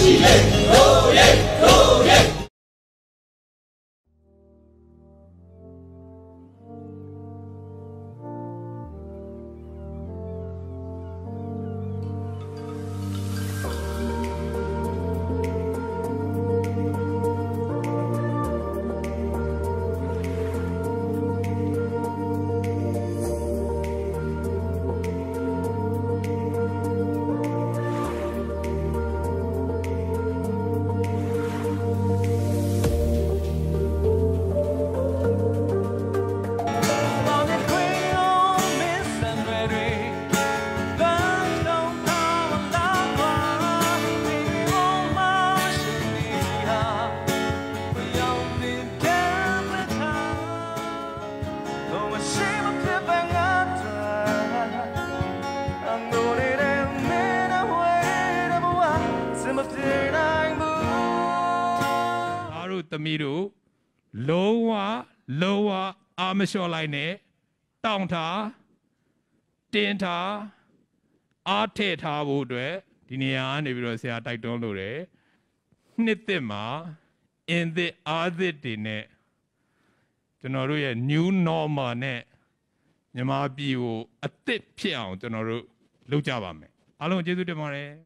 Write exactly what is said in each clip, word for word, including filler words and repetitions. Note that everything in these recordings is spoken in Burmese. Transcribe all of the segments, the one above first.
ตมีดูโลวะโลวะอาไม่ชอบอะไรเนี่ยต้องท่าเตียนท่าอาเทท่าบูด้วยทีนี้อ่านในวิดีโอเสียไตตรงดูเลยนิดเดียวมาอินเดียอาเดียดีเนี่ยจนเราเรียก new normal เนี่ยยังมาปีโออัติเพียงจนเรารู้จักบ้างไหมอารมณ์เจสุเดมาเลย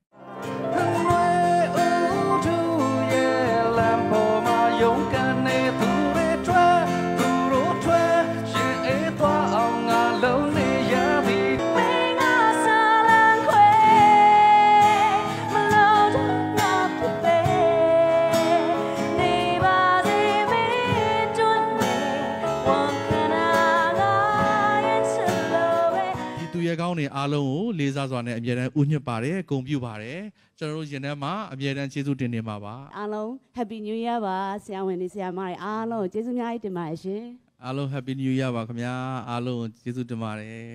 勇敢的土地川，土路川，是爱多昂啊路的呀比。为那沙兰灰，马路中那疲惫，你把这美准备，我看那个眼神流泪。ဒီသူရဲ့ကောင်းနေအားလုံးကိုလေးစားစွာနဲ့အမြဲတမ်းဥညွတ်ပါတယ်ဂုဏ်ပြုပါတယ်ကျွန်တော်တို့ရင်ထဲမှာအမြဲတမ်းကျေးဇူးတင်နေပါပါအားလုံး Happy New Year ပါဆရာဝန်တွေဆရာမတွေအားလုံးကျေးဇူးအများကြီးတင်ပါတယ်ရှင်အားလုံး Happy New Year ပါခင်ဗျာအားလုံးကျေးဇူးတင်ပါတယ်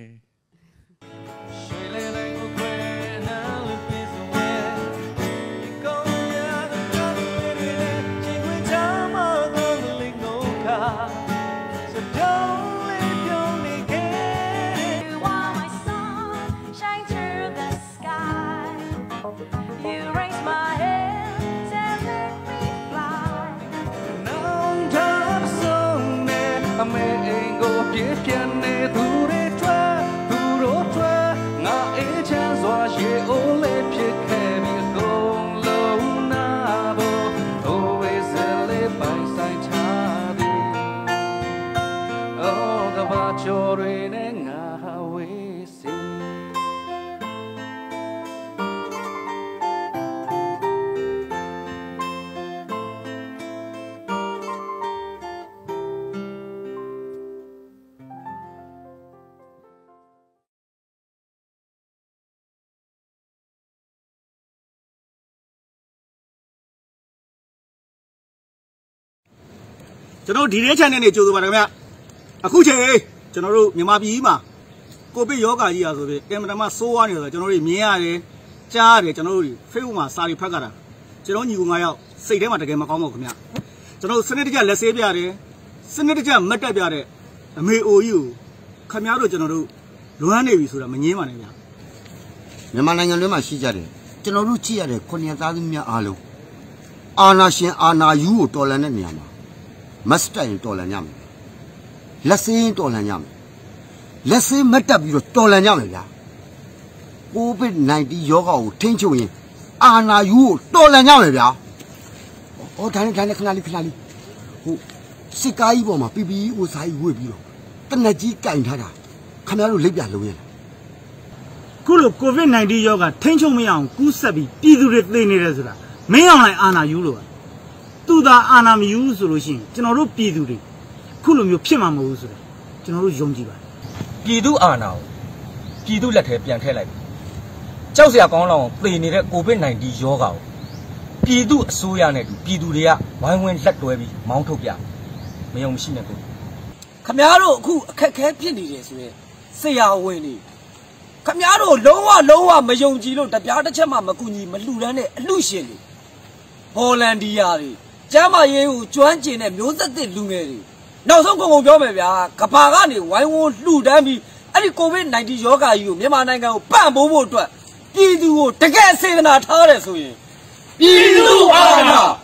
ကျွန်တော်ဒီနေ့ channel နဲ့ကြိုဆိုပါတယ်ခင်ဗျအခုချိန်ကျွန်တော်တို့မြန်မာပြည်မှာကိုဗစ်ရောဂါကြီးอ่ะဆိုပြီးအင်မတန်မှဆိုးဝါးနေတယ်ကျွန်တော်တို့မြင်ရတယ်ကြားရတယ်ကျွန်တော်တို့ Facebook မှာစာတွေဖတ်ကြတာကျွန်တော်ညီကိုငါရောက်စိတ်ထဲမှာတကယ်မကောင်းပါဘူးခင်ဗျကျွန်တော်စနစ်တကျလက်ဆေးပြတယ်စနစ်တကျမတ်တက်ပြတဲ့အမေအိုကြီးကိုခင်ဗျားတို့ကျွန်တော်တို့လွမ်းနေပြီဆိုတာမငင်းပါနဲ့ဗျမြန်မာနိုင်ငံတွင်းမှာရှိကြတယ်ကျွန်တော်တို့ကြည့်ရတဲ့ခုနှစ်သားသမီးများအားလုံးအာနာရှင်အာနာယူကိုတော်လှန်တဲ့နေရာမှာမတ်တိုင်တော်လှန်ကြမယ်လက်စင်းတော်လှန်ကြမယ်လက်စင်းမတက်ပြီးတော့တော်လှန်ကြမယ်ဗျာကိုဗစ်-19 ရောဂါကိုထိန်းချုပ်ရင်အာနာယူကိုတော်လှန်ကြမယ်ဗျာဟောဒါနဲ့ဒါနဲ့ခဏလေးခဏလေးဟိုစစ်ကားကြီးပေါ်မှာပီပီဦးစားကြီးဝှေ့ပြီးတော့တနက်ကြီးကင်ထားတာခင်ဗျားတို့လိပ်ပြလုံးရလားခုလိုကိုဗစ်-19 ရောဂါထိန်းချုပ်မရအောင်ကူးဆက်ပြီးပြည်သူတွေသိနေတယ်ဆိုတာမင်းအောင်လိုက်အာနာယူလို့သူသာအာနာမယူဆိုလို့ရှိရင်ကျွန်တော်တို့ပြည်သူတွေခုလိုမျိုးဖြစ်မှာမဟုတ်ဘူးဆိုတာကျွန်တော်တို့ယုံကြည်ပါတယ်ပြည်သူအာနာကိုပြည်သူလက်ထဲပြန်ထည့်လိုက်ကြောက်စရာကောင်းလောက်သေနေတဲ့ကိုဗစ်-19 ရောဂါကိုပြည်သူအစိုးရနဲ့တူပြည်သူတွေကဝိုင်းဝန်းလက်တွဲပြီးမောင်းထုတ်ပြမယုံမရှိနဲ့ကိုခမားတို့အခုအခက်ခဲဖြစ်နေတယ်ဆိုရင်ဆရာဝန်တွေခမားတို့လုံးဝလုံးဝမယုံကြည်လို့တပြားတစ်ချက်မှမကူညီမလှူဒန်းတဲ့အလှရှင်တွေဗော်လန်တီယာတွေကျမ်းမာရေးကိုကျွမ်းကျင်တဲ့မျိုးဆက်သစ်လူငယ်တွေနောက်ဆုံးကုန်ကုန်ပြောမယ်ဗျာကဘာကနေဝိုင်းဝန်းလှူဒန်းပြီးအဲ့ဒီကိုဗစ်-19 ရောဂါကြီးကိုမြန်မာနိုင်ငံကိုပံ့ပိုးဖို့အတွက်ပြည်သူကိုတကယ်စေတနာထားတယ်ဆိုရင်ပြည်သူအာဏာ